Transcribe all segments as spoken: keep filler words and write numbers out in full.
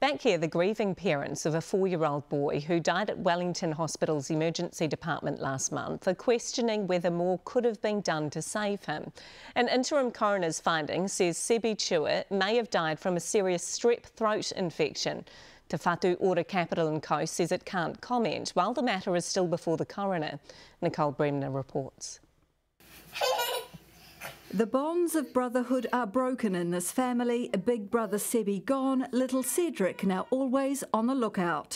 Back here, the grieving parents of a four-year-old boy who died at Wellington Hospital's emergency department last month are questioning whether more could have been done to save him. An interim coroner's finding says Sebi Chua may have died from a serious strep throat infection. Te Whatu Ora Capital and Coast says it can't comment while the matter is still before the coroner. Nicole Bremner reports. The bonds of brotherhood are broken in this family. Big brother Sebi gone, little Cedric now always on the lookout.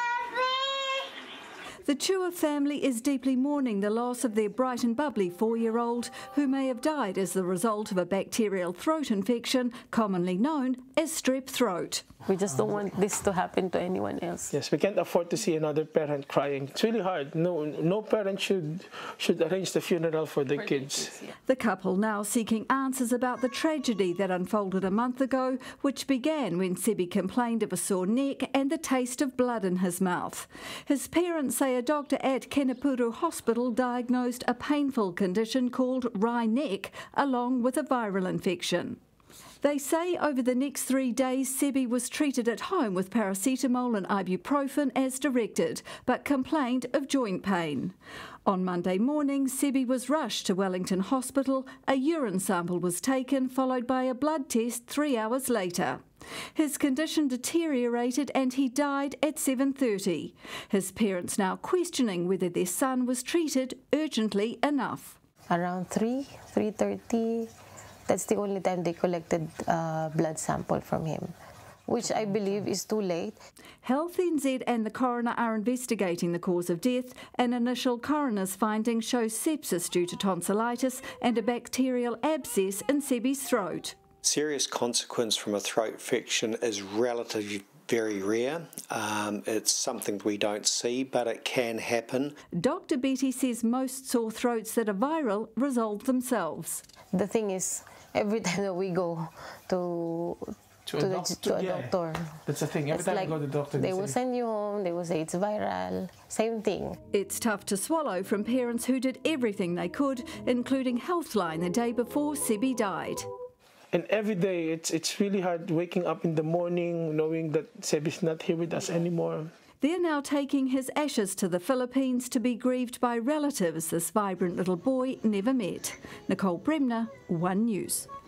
The Chua family is deeply mourning the loss of their bright and bubbly four-year-old who may have died as the result of a bacterial throat infection commonly known as strep throat. We just don't want this to happen to anyone else. Yes, we can't afford to see another parent crying. It's really hard. No, no parent should should arrange the funeral for their kids. The couple now seeking answers about the tragedy that unfolded a month ago, which began when Sebi complained of a sore neck and the taste of blood in his mouth. His parents say a doctor at Kenepuru Hospital diagnosed a painful condition called wry neck, along with a viral infection. They say over the next three days, Sebi was treated at home with paracetamol and ibuprofen as directed, but complained of joint pain. On Monday morning, Sebi was rushed to Wellington Hospital. A urine sample was taken, followed by a blood test three hours later. His condition deteriorated and he died at seven thirty. His parents now questioning whether their son was treated urgently enough. Around three, three thirty, that's the only time they collected uh, blood sample from him, which I believe is too late. Health N Z and the coroner are investigating the cause of death. An initial coroner's finding shows sepsis due to tonsillitis and a bacterial abscess in Sebi's throat. Serious consequence from a throat infection is relatively very rare. Um, it's something we don't see, but it can happen. Doctor Betty says most sore throats that are viral resolve themselves. The thing is, every time that we go to To, to, a, the, doctor, to a yeah. doctor, That's the thing. Every it's time like we go to the doctor, they they will say, send you home, they will say it's viral, same thing. It's tough to swallow from parents who did everything they could, including Healthline the day before Sebi died. And every day, it's it's really hard waking up in the morning knowing that Sebi's not here with us anymore. They're now taking his ashes to the Philippines to be grieved by relatives this vibrant little boy never met. Nicole Bremner, One News.